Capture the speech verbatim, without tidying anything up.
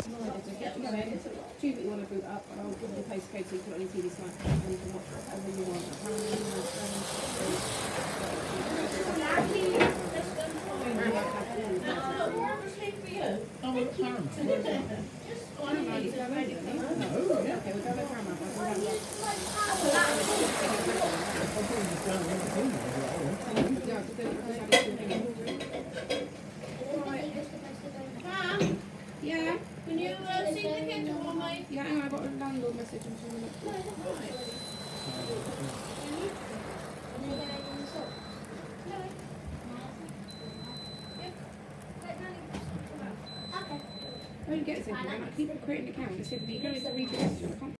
Choose what you want to boot up, and I'll give you the postcode so you can on your T V site and you can watch whatever you want. Oh, well, Paramount. Okay, we'll go with Paramount. Yeah. Can you uh, see the kids for me? Yeah, hang on, I got a landlord message. I'm trying to look. I don't get this anymore. I keep creating an account. It said, you go into read the message. I can't